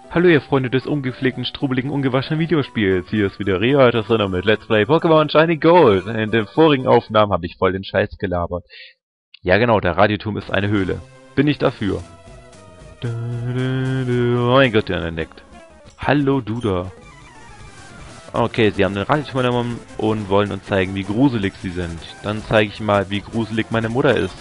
Hallo ihr Freunde des ungepflegten, strubeligen, ungewaschenen Videospiels. Hier ist wieder Rio, das Renner mit Let's Play Pokémon Shiny Gold. In den vorigen Aufnahmen habe ich voll den Scheiß gelabert. Ja genau, der Radioturm ist eine Höhle. Bin ich dafür. Oh mein Gott, der entdeckt. Hallo Duda. Okay, sie haben den Radioturm genommen und wollen uns zeigen, wie gruselig sie sind. Dann zeige ich mal, wie gruselig meine Mutter ist.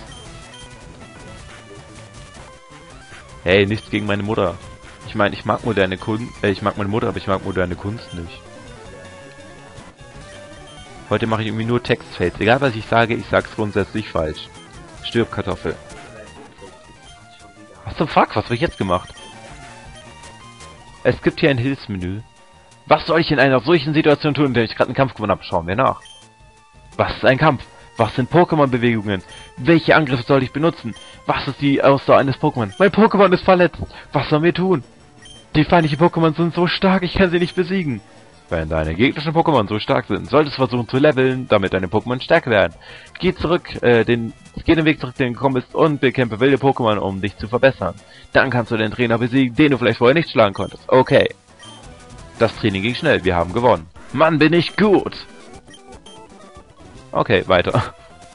Hey, nichts gegen meine Mutter. Ich meine, ich mag moderne Kunst, ich mag meine Mutter, aber ich mag moderne Kunst nicht. Heute mache ich irgendwie nur Textfails. Egal was ich sage, ich sag's grundsätzlich falsch. Stirb, Kartoffel. Was zum Fuck? Was habe ich jetzt gemacht? Es gibt hier ein Hilfsmenü. Was soll ich in einer solchen Situation tun, in der ich gerade einen Kampf gewonnen habe? Schauen wir nach. Was ist ein Kampf? Was sind Pokémon-Bewegungen? Welche Angriffe soll ich benutzen? Was ist die Ausdauer eines Pokémon? Mein Pokémon ist verletzt. Was sollen wir tun? Die feindlichen Pokémon sind so stark, ich kann sie nicht besiegen. Wenn deine gegnerischen Pokémon so stark sind, solltest du versuchen zu leveln, damit deine Pokémon stärker werden. Geh den Weg zurück, den du gekommen bist, und bekämpfe wilde Pokémon, um dich zu verbessern. Dann kannst du den Trainer besiegen, den du vielleicht vorher nicht schlagen konntest. Okay. Das Training ging schnell, wir haben gewonnen. Mann, bin ich gut! Okay, weiter.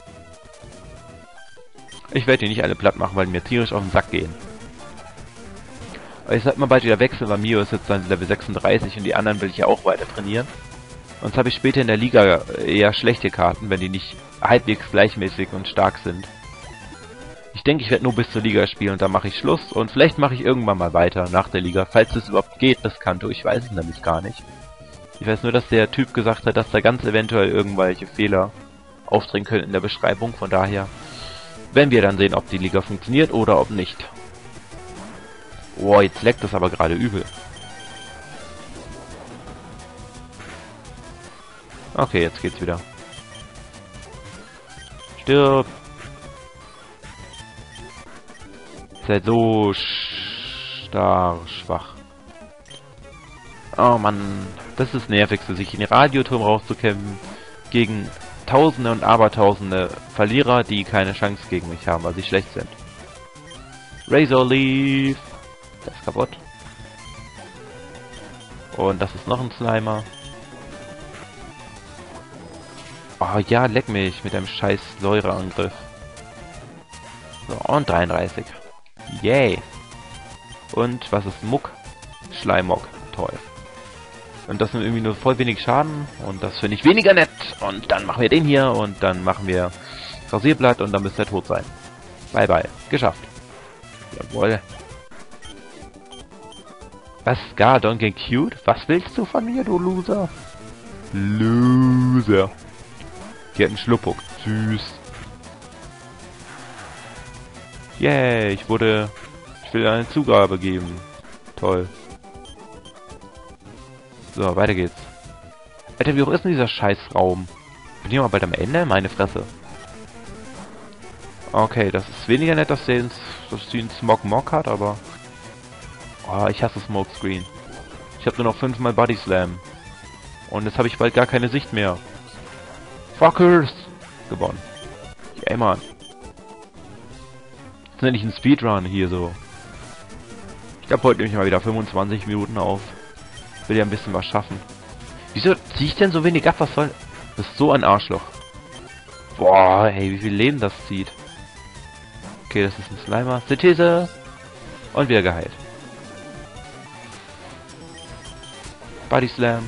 Ich werde die nicht alle platt machen, weil die mir tierisch auf den Sack gehen. Aber ich sollte mal bald wieder wechseln, weil Mio ist jetzt dann Level 36 und die anderen will ich ja auch weiter trainieren. Sonst habe ich später in der Liga eher schlechte Karten, wenn die nicht halbwegs gleichmäßig und stark sind. Ich denke, ich werde nur bis zur Liga spielen und dann mache ich Schluss. Und vielleicht mache ich irgendwann mal weiter nach der Liga, falls es überhaupt geht, das Kanto. Ich weiß es nämlich gar nicht. Ich weiß nur, dass der Typ gesagt hat, dass da ganz eventuell irgendwelche Fehler auftreten können in der Beschreibung. Von daher werden wir dann sehen, ob die Liga funktioniert oder ob nicht. Oh, jetzt leckt es aber gerade übel. Okay, jetzt geht's wieder. Stirb! Seid so schwach. Oh Mann, das ist nervig, sich in den Radioturm rauszukämpfen gegen Tausende und Abertausende Verlierer, die keine Chance gegen mich haben, weil sie schlecht sind. Razor Leaf! Der ist kaputt. Und das ist noch ein Slimer. Oh ja, leck mich mit einem scheiß Säureangriff. So, und 33. Yay. Und was ist Muck? Schleimmock. Toll. Und das sind irgendwie nur voll wenig Schaden. Und das finde ich weniger nett. Und dann machen wir den hier. Und dann machen wir Rasierblatt. Und dann müsste er tot sein. Bye bye. Geschafft. Jawohl. Was? Gar Donkey Cute? Was willst du von mir, du Loser? Loser. Die hat einen Schluppuck. Süß. Yay, ich will eine Zugabe geben. Toll. So, weiter geht's. Alter, wie hoch ist denn dieser Scheißraum? Bin ich mal bald am Ende? Meine Fresse. Okay, das ist weniger nett, dass sie einen Smog hat, aber... Oh, ich hasse Smokescreen. Ich habe nur noch 5-mal Body Slam. Und jetzt habe ich bald gar keine Sicht mehr. Fuckers! Gewonnen. Ey, Mann. Das ist nicht ein Speedrun hier so. Ich glaube, heute nehme ich mal wieder 25 Minuten auf. Will ja ein bisschen was schaffen. Wieso ziehe ich denn so wenig ab? Was soll... Das ist so ein Arschloch. Boah, ey, wie viel Leben das zieht. Okay, das ist ein Slimer. Synthese. Und wieder geheilt. Body Slam.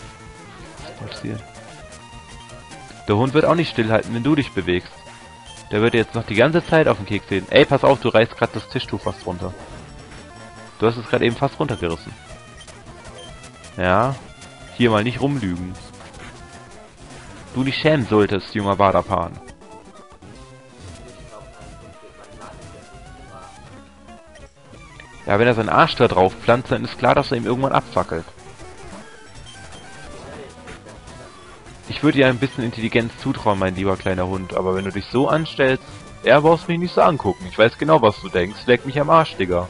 Der Hund wird auch nicht stillhalten, wenn du dich bewegst. Der wird jetzt noch die ganze Zeit auf den Keks gehen. Ey, pass auf, du reißt gerade das Tischtuch fast runter. Du hast es gerade eben fast runtergerissen. Ja, hier mal nicht rumlügen. Du dich schämen solltest, junger Wadapan. Ja, wenn er seinen Arsch da drauf pflanzt, dann ist klar, dass er ihm irgendwann abfackelt. Ich würde dir ein bisschen Intelligenz zutrauen, mein lieber kleiner Hund, aber wenn du dich so anstellst, brauchst mich nicht so angucken. Ich weiß genau, was du denkst. Leck mich am Arsch, Digga.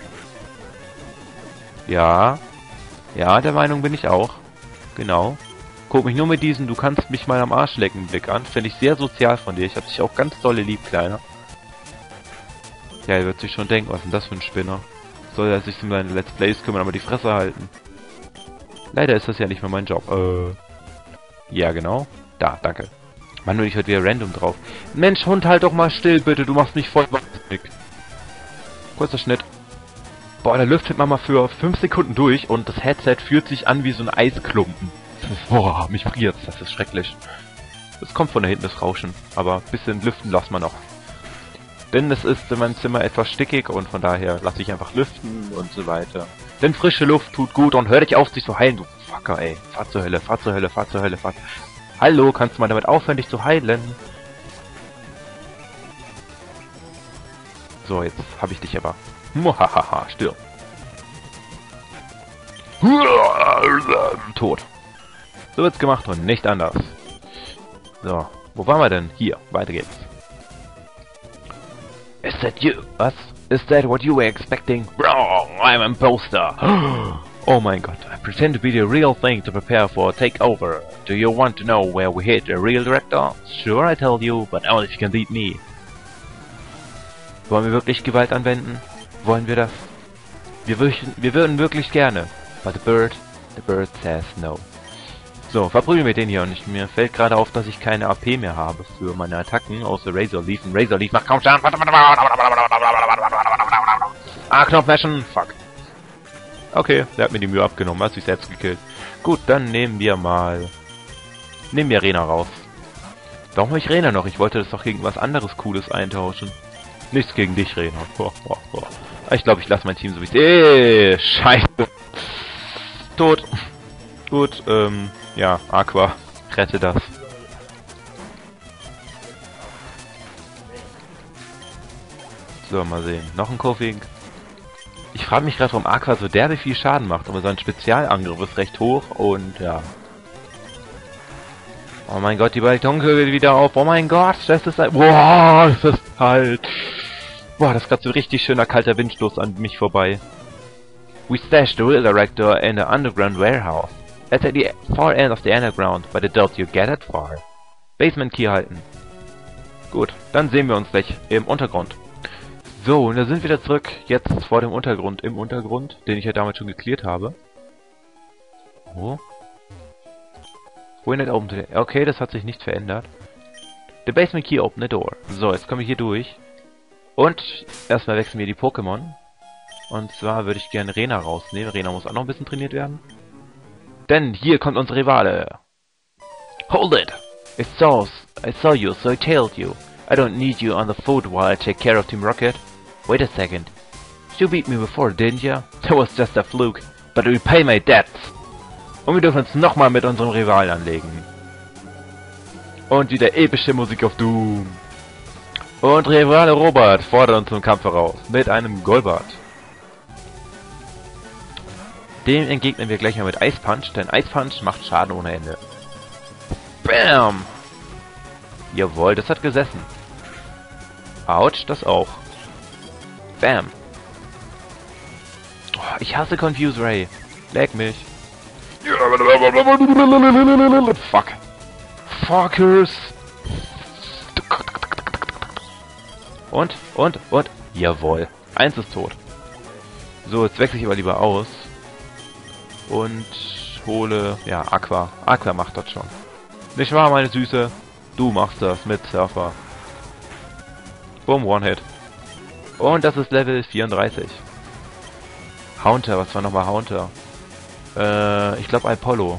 Ja. Ja, der Meinung bin ich auch. Genau. Guck mich nur mit diesen, du kannst mich mal am Arsch lecken, Blick an. Finde ich sehr sozial von dir. Ich hab dich auch ganz dolle lieb, Kleiner. Ja, er wird sich schon denken, was ist denn das für ein Spinner? soll er sich um seine Let's Plays kümmern, aber die Fresse halten. Leider ist das ja nicht mehr mein Job. Ja, genau. Da, danke. Mann, nur ich heute wieder random drauf. Mensch, Hund, halt doch mal still, bitte. Du machst mich voll wahnsinnig. Kurzer Schnitt. Boah, da lüftet man mal für 5 Sekunden durch und das Headset fühlt sich an wie so ein Eisklumpen. Boah, mich friert's. Das ist schrecklich. Es kommt von da hinten das Rauschen. Aber ein bisschen lüften lassen wir noch. Denn es ist in meinem Zimmer etwas stickig und von daher lasse ich einfach lüften und so weiter. Denn frische Luft tut gut und hör dich auf, dich zu heilen, du Fucker, ey. Fahr zur Hölle, fahr zur Hölle, fahr zur Hölle, fahr... Hallo, kannst du mal damit aufhören, dich zu heilen? So, jetzt habe ich dich aber. Muhahaha, stirb. Tot. So wird's gemacht und nicht anders. So, wo waren wir denn? Hier, weiter geht's. Is that you? Was? Is that what you were expecting? Wrong, I'm an imposter. Oh mein Gott, I pretend to be the real thing to prepare for a takeover. Do you want to know where we hid the real director? Sure, I tell you, but only if you can beat me. Wollen wir wirklich Gewalt anwenden? Wollen wir das? Wir würden wirklich gerne. But the bird says no. So, verprügeln wir den hier und mir fällt gerade auf, dass ich keine AP mehr habe für meine Attacken, außer Razor Leaf. Und Razor Leaf macht kaum Schaden. Ah, Knopf mashen. Fuck. Okay, der hat mir die Mühe abgenommen, hat sich selbst gekillt. Gut, dann nehmen wir Rena raus. Warum habe ich Rena noch? Ich wollte das doch gegen was anderes Cooles eintauschen. Nichts gegen dich, Rena. Ich glaube, ich lasse mein Team so wie es... Scheiße. Tot. Gut, ja, Aqua. Rette das. So, mal sehen. Noch ein Koffing. Ich frage mich gerade, warum Aqua so derbe viel Schaden macht, aber sein Spezialangriff ist recht hoch und ja. Oh mein Gott, die Balltonkugel geht wieder auf. Oh mein Gott, das ist ein... Boah, das ist kalt. Boah, das ist gerade so richtig schöner kalter Windstoß an mich vorbei. We stashed the real director in the underground warehouse. It's at the far end of the underground, but I doubt you get it far. Basement Key halten. Gut, dann sehen wir uns gleich im Untergrund. So, und da sind wir wieder zurück, jetzt vor dem Untergrund, im Untergrund, den ich ja damals schon geklärt habe. Oh. Wohin open today? Okay, das hat sich nicht verändert. The basement key open the door. So, jetzt komme ich hier durch. Und erstmal wechseln wir die Pokémon. Und zwar würde ich gerne Rena rausnehmen. Rena muss auch noch ein bisschen trainiert werden. Denn hier kommt unser Rivale. Hold it! I saw you, so I tailed you. I don't need you on the foot while I take care of Team Rocket. Wait a second. You beat me before, didn't you? That was just a fluke. But we pay my debts. Und wir dürfen uns nochmal mit unserem Rivalen anlegen. Und wieder epische Musik auf Doom. Und Rivale Robert fordert uns zum Kampf heraus. Mit einem Golbat. Dem entgegnen wir gleich mal mit Ice Punch, denn Ice Punch macht Schaden ohne Ende. Bam! Jawohl, das hat gesessen. Autsch, das auch. Bam! Oh, ich hasse Confuse Ray. Leck mich. Fuck. Fuckers! Und. Jawohl. Eins ist tot. So, jetzt wechsle ich aber lieber aus. Und hole... Ja, Aqua. Aqua macht das schon. Nicht wahr, meine Süße? Du machst das mit Surfer. Boom, One-Hit. Und das ist Level 34. Haunter, was war nochmal Haunter? Ich glaube Apollo.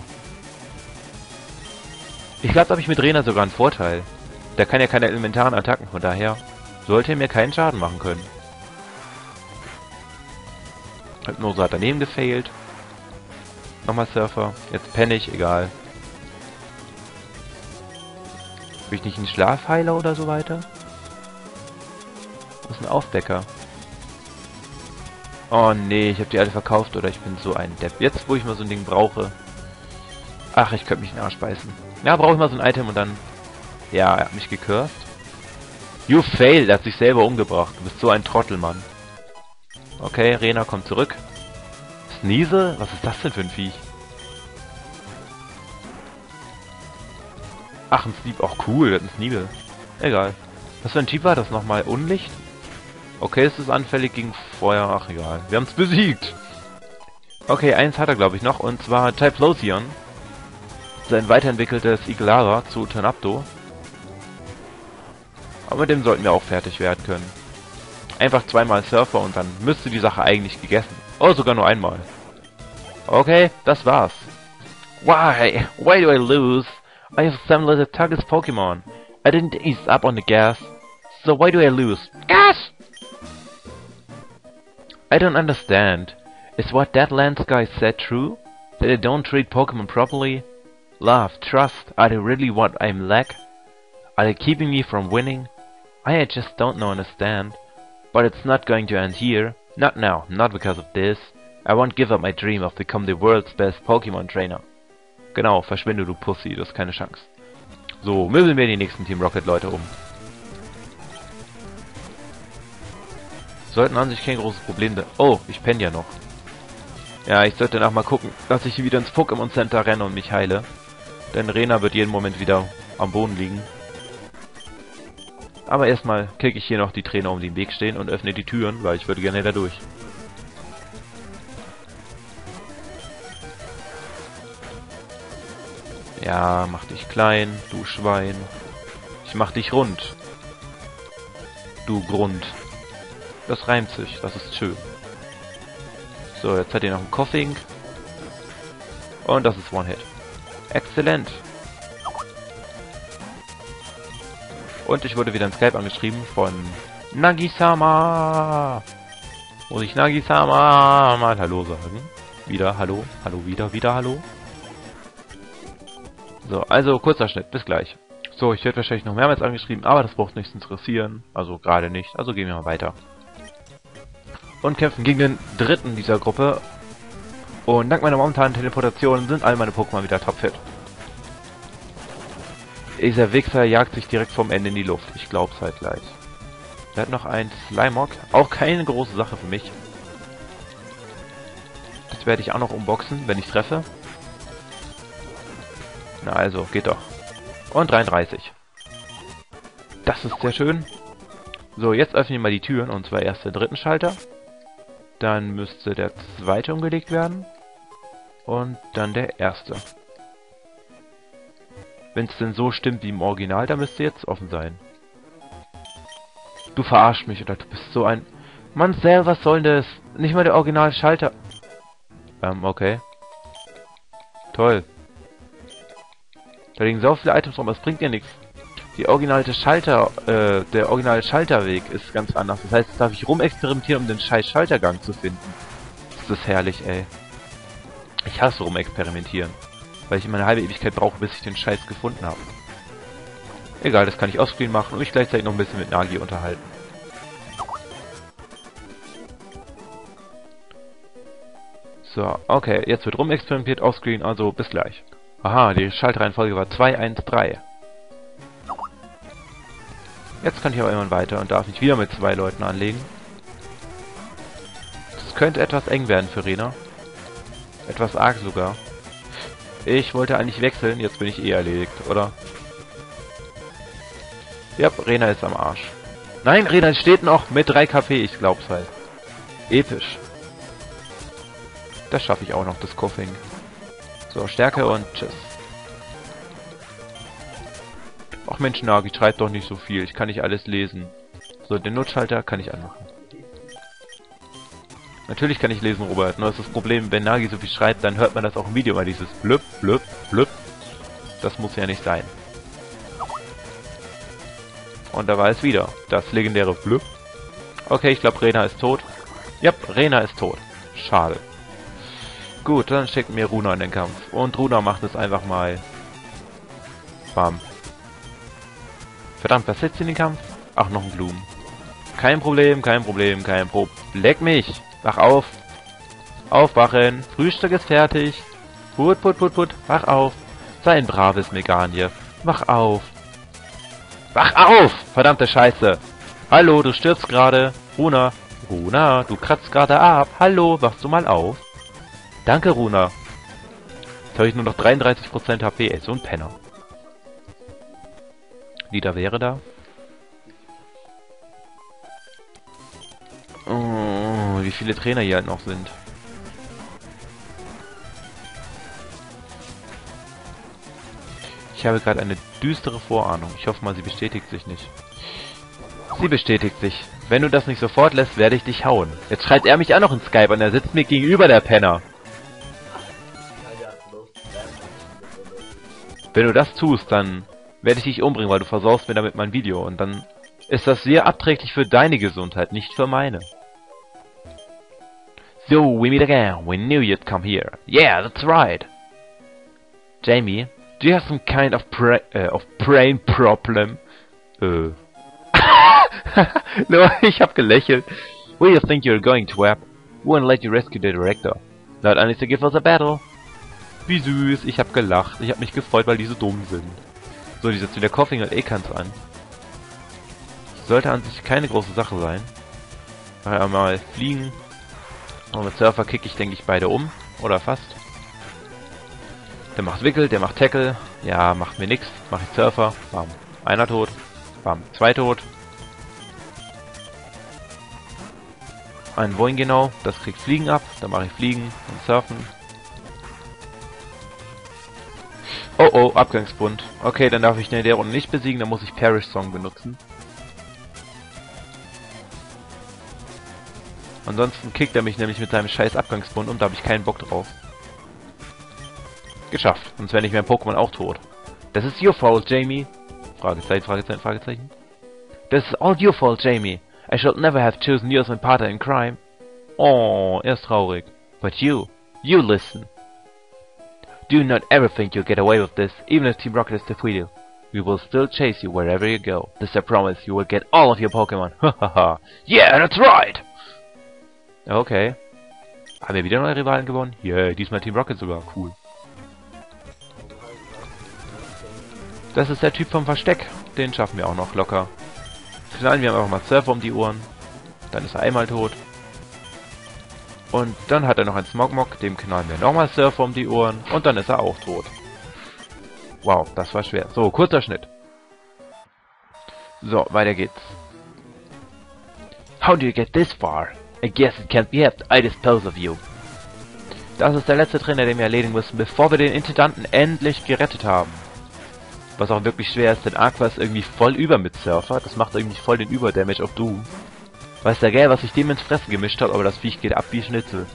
Ich glaube, da habe ich mit Rena sogar einen Vorteil. Der kann ja keine elementaren Attacken, von daher sollte er mir keinen Schaden machen können. Hypnose hat daneben gefailt. Nochmal Surfer. Jetzt penne ich, egal. Will ich nicht einen Schlafheiler oder so weiter? Das ist ein Aufdecker. Oh nee, ich habe die alle verkauft oder ich bin so ein Depp. Jetzt, wo ich mal so ein Ding brauche. Ach, ich könnte mich in den Arsch beißen. Ja, brauche ich mal so ein Item und dann... Ja, er hat mich gecursed. You failed, er hat sich selber umgebracht. Du bist so ein Trottelmann. Okay, Rena kommt zurück. Sneasel? Was ist das denn für ein Viech? Ach, ein Sleep. Auch cool, das ist ein Sneasel. Egal. Was für ein Typ war das nochmal? Unlicht? Okay, es ist anfällig gegen Feuer. Ach egal. Wir haben es besiegt. Okay, eins hat er glaube ich noch. Und zwar Typhlosion. Sein weiterentwickeltes Iglara zu Tanapto. Aber mit dem sollten wir auch fertig werden können. Einfach zweimal Surfer und dann müsste die Sache eigentlich gegessen. Oh, sogar nur einmal. Okay, das war's. Why? Why do I lose? I have assembled the target's Pokemon. I didn't ease up on the gas. So why do I lose? Gas! I don't understand. Is what that Lance guy said true? That I don't treat Pokemon properly? Love, trust, are they really what I'm lack? Are they keeping me from winning? I just don't understand. But it's not going to end here. Not now, not because of this. I won't give up my dream of becoming the world's best Pokemon Trainer. Genau, verschwinde du Pussy, das ist keine Chance. So, möbeln wir die nächsten Team Rocket Leute um. Sollten an sich kein großes Problem sein. Oh, ich penne ja noch. Ja, ich sollte danach mal gucken, dass ich wieder ins Pokémon Center renne und mich heile. Denn Rena wird jeden Moment wieder am Boden liegen. Aber erstmal kicke ich hier noch die Trainer um den Weg stehen und öffne die Türen, weil ich würde gerne da durch. Ja, mach dich klein, du Schwein. Ich mach dich rund. Du Grund. Das reimt sich, das ist schön. So, jetzt hat ihr noch einen Coughing. Und das ist One-Hit. Exzellent. Und ich wurde wieder in Skype angeschrieben von Nagi-sama. Muss ich Nagi-sama mal Hallo sagen? Wieder Hallo, Hallo, wieder Hallo. So, also kurzer Schnitt, bis gleich. So, ich werde wahrscheinlich noch mehrmals angeschrieben, aber das braucht nichts interessieren. Also gerade nicht, also gehen wir mal weiter. Und kämpfen gegen den dritten dieser Gruppe. Und dank meiner momentanen Teleportation sind all meine Pokémon wieder topfit. Dieser Wichser jagt sich direkt vom Ende in die Luft. Ich glaub's halt gleich. Er hat noch ein Slimog. Auch keine große Sache für mich. Das werde ich auch noch unboxen, wenn ich treffe. Na also, geht doch. Und 33. Das ist sehr schön. So, jetzt öffnen wir mal die Türen. Und zwar erst den dritten Schalter. Dann müsste der zweite umgelegt werden. Und dann der erste. Wenn es denn so stimmt wie im Original, dann müsste jetzt offen sein. Du verarschst mich, oder du bist so ein... Mann, Sel, was soll das? Nicht mal der Original-Schalter. Okay. Toll. Da liegen so viele Items rum, das bringt dir nichts. Die originale Schalter, der originale Schalterweg ist ganz anders. Das heißt, jetzt darf ich rumexperimentieren, um den scheiß Schaltergang zu finden. Das ist herrlich, ey. Ich hasse rumexperimentieren. Weil ich immer eine halbe Ewigkeit brauche, bis ich den Scheiß gefunden habe. Egal, das kann ich offscreen machen und mich gleichzeitig noch ein bisschen mit Nagi unterhalten. So, okay, jetzt wird rumexperimentiert offscreen, also bis gleich. Aha, die Schaltreihenfolge war 2, 1, 3. Jetzt kann ich aber immer weiter und darf mich wieder mit 2 Leuten anlegen. Das könnte etwas eng werden für Rena. Etwas arg sogar. Ich wollte eigentlich wechseln, jetzt bin ich eh erledigt, oder? Ja, Rena ist am Arsch. Nein, Rena steht noch mit 3 KP, ich glaub's halt. Episch. Das schaffe ich auch noch, das Coughing. So, Stärke und tschüss. Ach Mensch, Nagi, schreibt doch nicht so viel, ich kann nicht alles lesen. So, den Notschalter kann ich anmachen. Natürlich kann ich lesen, Robert, nur ist das Problem, wenn Nagi so viel schreibt, dann hört man das auch im Video mal, dieses blüpp, blüpp, blüpp. Das muss ja nicht sein. Und da war es wieder, das legendäre blüpp. Okay, ich glaube, Rena ist tot. Ja, Rena ist tot. Schade. Gut, dann schicken wir Runa in den Kampf. Und Runa macht es einfach mal. Bam. Verdammt, was setzt in den Kampf? Ach, noch ein Blumen. Kein Problem, kein Problem, kein Problem. Leck mich! Wach auf! Aufwachen! Frühstück ist fertig! Put, put, put, put! Wach auf! Sei ein braves Meganier! Wach auf! Wach auf! Verdammte Scheiße! Hallo, du stirbst gerade! Runa! Runa, du kratzt gerade ab! Hallo, wachst du mal auf? Danke, Runa! Jetzt habe ich nur noch 33% HP, ey, so ein Penner. Lieder wäre da. Und wie viele Trainer hier halt noch sind. Ich habe gerade eine düstere Vorahnung. Ich hoffe mal, sie bestätigt sich nicht. Sie bestätigt sich. Wenn du das nicht sofort lässt, werde ich dich hauen. Jetzt schreit er mich auch noch in Skype und er sitzt mir gegenüber, der Penner. Wenn du das tust, dann werde ich dich umbringen, weil du versaust mir damit mein Video. Und dann ist das sehr abträglich für deine Gesundheit, nicht für meine. So, we meet again. We knew you'd come here. Yeah, that's right. Jamie, do you have some kind of brain problem? No, ich hab gelächelt. Where do you think you're going, Twap? We won't let you rescue the director. Not only to give us a battle. Wie süß, ich hab gelacht. Ich hab mich gefreut, weil die so dumm sind. So, die setzt wieder Coughing und Ekans an. Sollte an sich keine große Sache sein. Nachher mal fliegen. Und mit Surfer kick ich, denke ich, beide um. Oder fast. Der macht Wickel, der macht Tackle. Ja, macht mir nix. Mach ich Surfer. Bam. Einer tot. Bam. Zwei tot. Ein wohin genau. Das kriegt Fliegen ab. Dann mache ich Fliegen und Surfen. Oh oh, Abgangsbund. Okay, dann darf ich den in der Runde nicht besiegen. Dann muss ich Perish Song benutzen. Ansonsten kickt er mich nämlich mit seinem scheiß Abgangsbund und da habe ich keinen Bock drauf. Geschafft. Sonst wäre nicht mein Pokémon auch tot. Das ist your fault, Jamie. Fragezeichen, Fragezeichen, Fragezeichen. This is all your fault, Jamie. I should never have chosen you as my partner in crime. Oh, er ist traurig. But you listen. Do not ever think you'll get away with this, even if Team Rocket is defeated. We will still chase you wherever you go. This I promise, you will get all of your Pokémon. Hahaha. Yeah, that's right! Okay. Haben wir wieder neue Rivalen gewonnen? Yeah, diesmal Team Rocket sogar. Cool. Das ist der Typ vom Versteck. Den schaffen wir auch noch locker. Knallen wir einfach mal Surfer um die Ohren. Dann ist er einmal tot. Und dann hat er noch einen Smogmog. Dem knallen wir nochmal Surfer um die Ohren. Und dann ist er auch tot. Wow, das war schwer. So, kurzer Schnitt. So, weiter geht's. How do you get this far? I guess it can't be helped. I dispose of you. Das ist der letzte Trainer, den wir erledigen müssen, bevor wir den Intendanten endlich gerettet haben. Was auch wirklich schwer ist, denn Aqua ist irgendwie voll über mit Surfer. Das macht irgendwie voll den Überdamage auf Doom. Weiß der Gell, was sich dem ins Fressen gemischt hat, aber das Viech geht ab wie Schnitzel.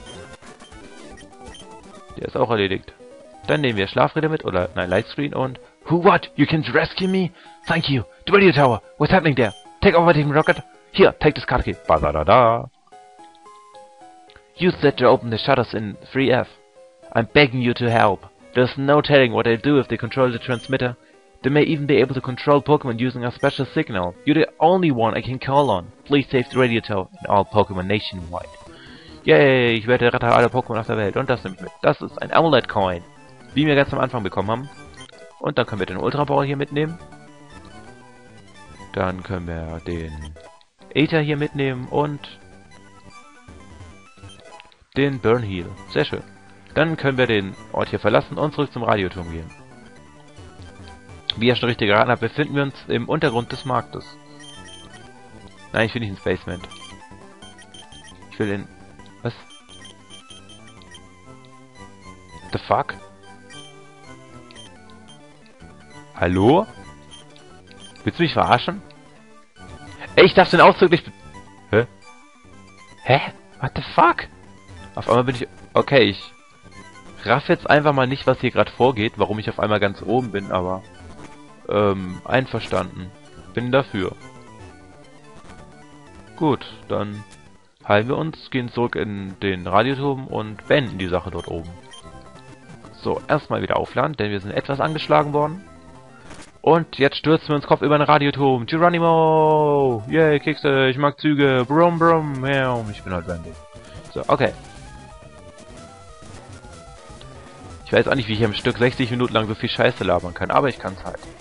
Der ist auch erledigt. Dann nehmen wir Schlafräder mit, oder nein, Lightscreen und... Who what? You can rescue me? Thank you. The radio tower. What's happening there? Take over Team Rocket. Here, take this card key. Ba-da-da-da. Use that to open the shutters in 3F. I'm begging you to help. There's no telling what they'll do if they control the transmitter. They may even be able to control Pokémon using a special signal. You're the only one I can call on. Please save the radio tower and all Pokémon nationwide. Yay, ich werde der Retter aller Pokémon auf der Welt. Und das nehme ich mit. Das ist ein Amulet Coin. Wie wir ganz am Anfang bekommen haben. Und dann können wir den Ultra Ball hier mitnehmen. Dann können wir den Aether hier mitnehmen und den Burn Heal. Sehr schön. Dann können wir den Ort hier verlassen und zurück zum Radioturm gehen. Wie ihr schon richtig geraten habt, befinden wir uns im Untergrund des Marktes. Nein, ich will nicht ins Basement. Ich will in... Was? The fuck? Hallo? Willst du mich verarschen? Ey, ich darf den ausdrücklich... Hä? Hä? What the fuck? Auf einmal bin ich... Okay, ich raff jetzt einfach mal nicht, was hier gerade vorgeht, warum ich auf einmal ganz oben bin, aber... einverstanden. Bin dafür. Gut, dann heilen wir uns, gehen zurück in den Radioturm und beenden die Sache dort oben. So, erstmal wieder aufladen, denn wir sind etwas angeschlagen worden. Und jetzt stürzen wir uns Kopf über den Radioturm. Geronimo! Yay, Kekse, ich mag Züge. Brumm, brumm. Ja, ich bin halt Randy. So, okay. Ich weiß auch nicht, wie ich am Stück 60 Minuten lang so viel Scheiße labern kann, aber ich kann es halt.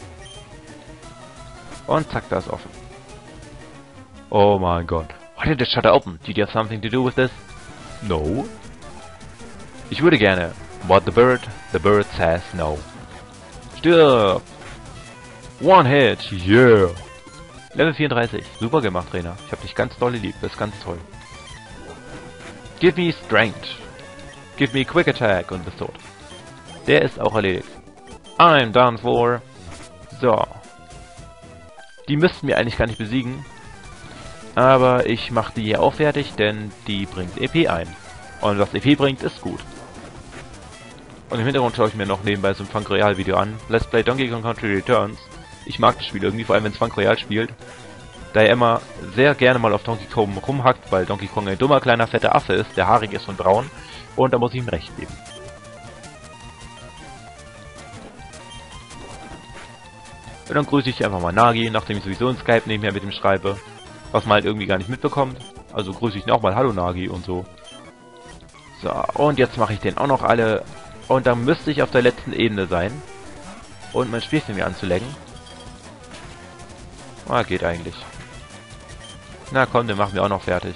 Und zack, da ist offen. Oh mein Gott. Why did the shutter open? Did you have something to do with this? No. Ich würde gerne. But the bird says no. Stirb! One hit, yeah! Level 34. Super gemacht, Trainer. Ich hab dich ganz doll lieb. Das ist ganz toll. Give me Strength. Give me Quick Attack und bist tot. Der ist auch erledigt. I'm done for. So. Die müssten wir eigentlich gar nicht besiegen. Aber ich mache die hier auch fertig, denn die bringt EP ein. Und was EP bringt, ist gut. Und im Hintergrund schaue ich mir noch nebenbei so ein Funk Royale Video an. Let's Play Donkey Kong Country Returns. Ich mag das Spiel irgendwie, vor allem wenn es Funk Royale spielt. Da er immer sehr gerne mal auf Donkey Kong rumhackt, weil Donkey Kong ein dummer, kleiner, fetter Affe ist, der haarig ist und braun. Und da muss ich ihm recht geben. Und dann grüße ich einfach mal Nagi, nachdem ich sowieso in Skype nebenher mit ihm schreibe. Was man halt irgendwie gar nicht mitbekommt. Also grüße ich ihn auch mal, hallo Nagi und so. So, und jetzt mache ich den auch noch alle. Und dann müsste ich auf der letzten Ebene sein. Und mein Spielfilm mir anzulenken. Ah, geht eigentlich. Na komm, den machen wir auch noch fertig.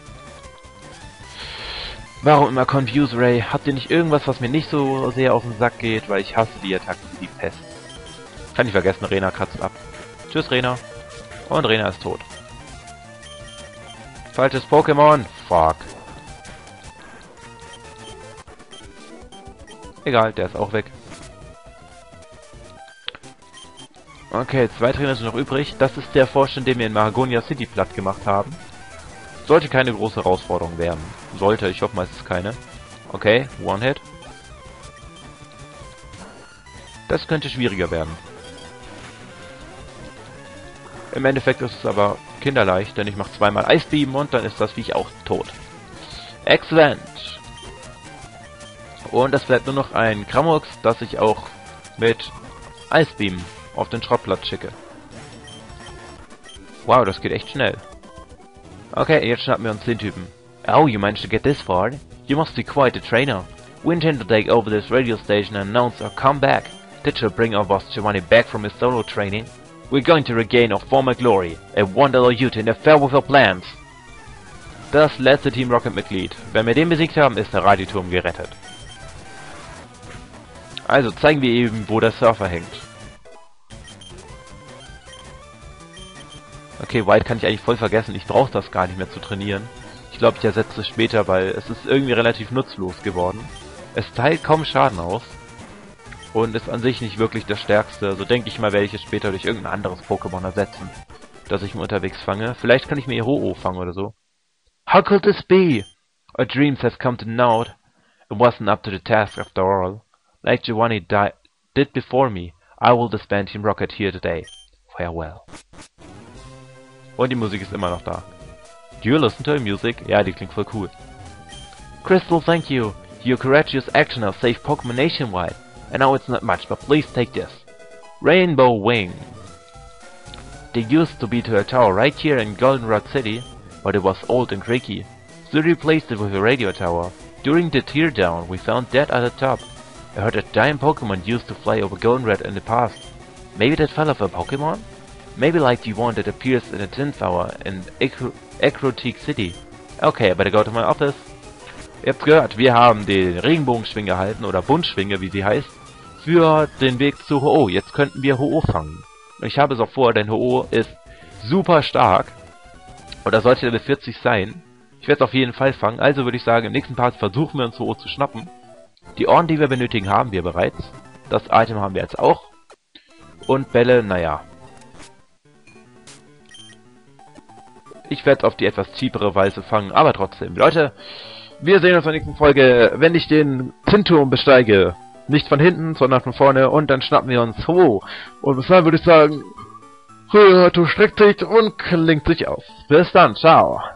Warum immer Confuse Ray? Habt ihr nicht irgendwas, was mir nicht so sehr auf den Sack geht? Weil ich hasse die Attacken wie die Pest. Kann ich vergessen, Rena kratzt ab. Tschüss, Rena. Und Rena ist tot. Falsches Pokémon. Fuck. Egal, der ist auch weg. Okay, 2 Trainer sind noch übrig. Das ist der Vorstand, den wir in Mahagonia City platt gemacht haben. Sollte keine große Herausforderung werden. Sollte, ich hoffe mal, es ist keine. Okay, One-Hit. Das könnte schwieriger werden. Im Endeffekt ist es aber kinderleicht, denn ich mache zweimal Eisbeam und dann ist das Viech auch tot. Exzellent! Und es bleibt nur noch ein Kramux, das ich auch mit Eisbeam auf den Schrottplatz schicke. Wow, das geht echt schnell. Okay, jetzt schnappen wir uns den Typen. Oh, you managed to get this far? You must be quite a trainer. We intend to take over this radio station and announce our comeback. That shall bring our boss Giovanni back from his solo training. We're going to regain our former glory and wonder you to interfere with our plans. Das letzte Team Rocket-Mitglied. Wenn wir den besiegt haben, ist der Radioturm gerettet. Also zeigen wir eben, wo der Surfer hängt. Okay, White kann ich eigentlich voll vergessen. Ich brauche das gar nicht mehr zu trainieren. Ich glaube, ich ersetze es später, weil es ist irgendwie relativ nutzlos geworden. Es teilt kaum Schaden aus. Und ist an sich nicht wirklich das Stärkste. So denke ich mal, werde ich es später durch irgendein anderes Pokémon ersetzen, das ich mir unterwegs fange. Vielleicht kann ich mir Ho-Oh fangen oder so. How could this be? Our dreams have come to naught. It wasn't up to the task after all. Like Giovanni did before me, I will disband Team Rocket here today. Farewell. Und die Musik ist immer noch da. Do you listen to the music? Ja, die klingt voll cool. Crystal, thank you. Your courageous action has saved Pokémon nationwide. I know it's not much, but please take this. Rainbow Wing. There used to be a tower right here in Goldenrod City, but it was old and creaky. So we replaced it with a radio tower. During the teardown, we found that at the top. I heard a giant Pokémon used to fly over Goldenrod in the past. Maybe that fell off a Pokémon? Maybe like the one that appears in the Tin Tower in Acrotique City. Okay, I better go to my office. Ihr habt gehört, wir haben den Regenbogenschwinge erhalten, oder Buntschwinge, wie sie heißt, für den Weg zu Ho-Oh. Jetzt könnten wir Ho-Oh fangen. Ich habe es auch vor, denn Ho-Oh ist super stark. Oder sollte Level 40 sein. Ich werde es auf jeden Fall fangen. Also würde ich sagen, im nächsten Part versuchen wir uns Ho-Oh zu schnappen. Die Ohren, die wir benötigen, haben wir bereits. Das Item haben wir jetzt auch. Und Bälle, naja. Ich werde es auf die etwas cheapere Weise fangen, aber trotzdem. Leute, wir sehen uns in der nächsten Folge, wenn ich den Zinnturm besteige. Nicht von hinten, sondern von vorne. Und dann schnappen wir uns Ho. Und bis dann würde ich sagen, Ho streckt sich und klingt sich aus. Bis dann, ciao.